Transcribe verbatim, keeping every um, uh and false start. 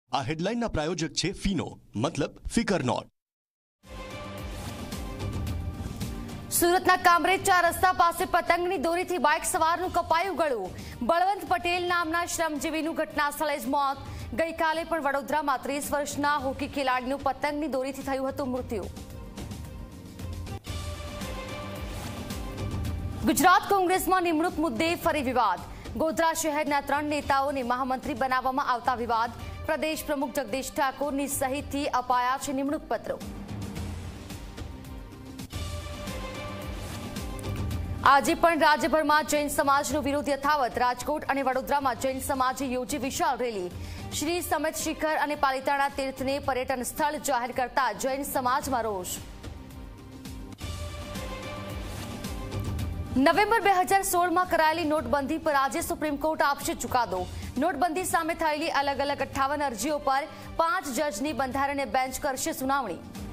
આ હેડલાઇનના પ્રાયોજક છે ફીનો, મતલબ ફિકર નોટ. સુરતના કામરેજ ચાર રસ્તા પાસે પતંગની દોરીથી બાઇક સવારનું કપાયું ગળું. બળવંત પટેલ નામના શ્રમજીવીનું ઘટના સ્થળે જ મોત. ગઈકાલે પણ વડોદરામાં ત્રીસ વર્ષના હોકી ખેલાડીનું પતંગની દોરીથી થયું હતું મૃત્યુ. ગુજરાત કોંગ્રેસમાં નિમણૂક મુદ્દે ફરી વિવાદ. ગોધરા શહેરના ત્રણ નેતાઓને મહામંત્રી બનાવવામાં આવતા વિવાદ. પ્રદેશ પ્રમુખ જગદીશ ઠાકોરની સહીથી અપાયા છે નિમણૂક પત્રો. આજે પણ રાજ્યભરમાં જૈન સમાજનો વિરોધ યથાવત. રાજકોટ અને વડોદરામાં જૈન સમાજે યોજી વિશાળ રેલી. શ્રી સમિત શિખર અને પાલિતાણા તીર્થને પર્યટન સ્થળ જાહેર કરતા જૈન સમાજમાં રોષ. નવેમ્બર બે હજાર સોળમાં કરાયેલી નોટબંધી પર આજે સુપ્રીમ કોર્ટ આપશે ચુકાદો. નોટબંધી સામે થયેલી અલગ અલગ અઠ્ઠાવન અરજીઓ પર પાંચ જજની બંધારણીય બેન્ચ કરશે સુનાવણી.